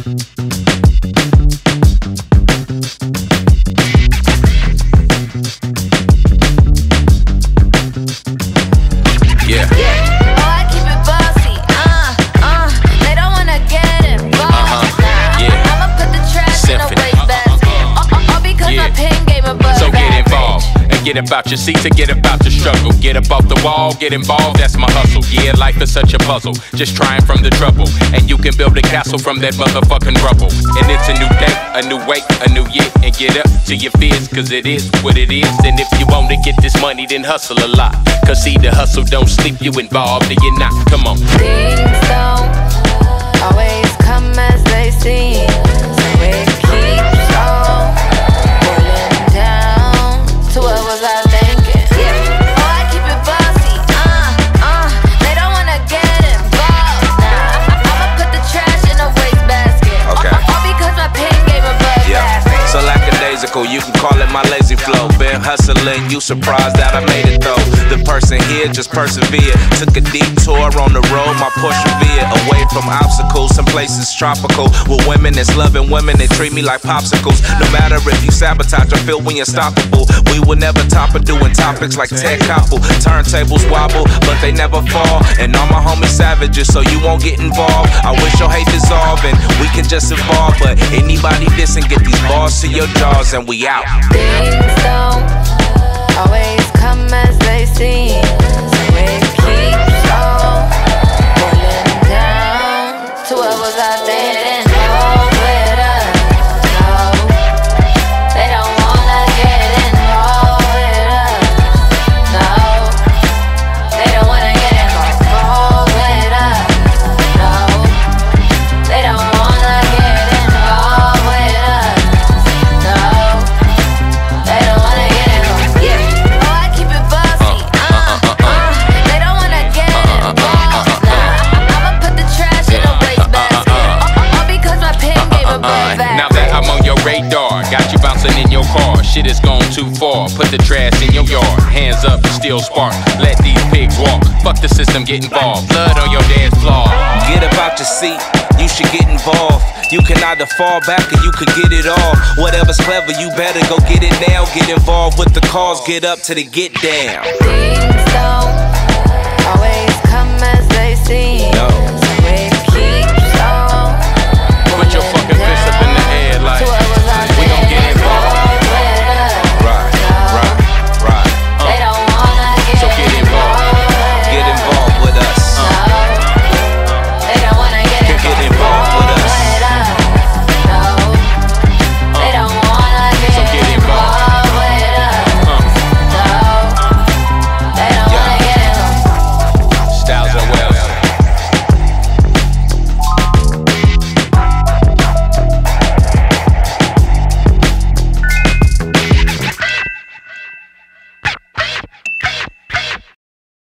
Get about your seats and get about your struggle. Get up off the wall, get involved, that's my hustle. Yeah, life is such a puzzle, just trying from the trouble. And you can build a castle from that motherfucking rubble. And it's a new day, a new way, a new year. And get up to your fears, cause it is what it is. And if you want to get this money, then hustle a lot. Cause see, the hustle don't sleep, you involved, and you're not. Come on. Things don't always come as they seem. So it keeps on boiling down to what was I thinking? Yeah. Oh, I keep it bossy. They don't wanna get involved. Nah, I'ma put the trash in a wastebasket. Okay. All because my pen gave a buzz. Yeah. So lackadaisical, you can call it my lazy flow. Been hustling, you surprised that I made it though. The person here just persevered. Took a detour on the road, my Porsche veered away from obstacles. Some places tropical with women that's loving women. They treat me like popsicles. No matter if you sabotage, I feel we unstoppable. We will never top of doing topics like Ted Koppel. Turntables wobble, but they never fall. And all my homies savages, so you won't get involved. I wish your hate dissolve and we can just evolve. But anybody dissing, get these balls to your jaws and we out. Things don't always come as they seem. So it keeps on boiling down to what was I thinking? Involved with us, no. They don't wanna get involved with us, no. They don't wanna get involved with us, no. They don't wanna get involved with us, no. They don't wanna get involved, yeah. Oh, I keep it bossy, they don't wanna get involved, nah. I'ma put the trash in a wastebasket, all because my pen gave a buzz back. Now that I'm on your radar, got you bouncing in your car. Shit has gone too far. Put the trash in your yard. Hands up, still spark. Let these pigs walk. Fuck the system, get involved. Blood on your dance floor. Get about your seat, you should get involved. You can either fall back or you could get it all. Whatever's clever, you better go get it now. Get involved with the cause, get up to the get down. Things don't always come as they seem. No.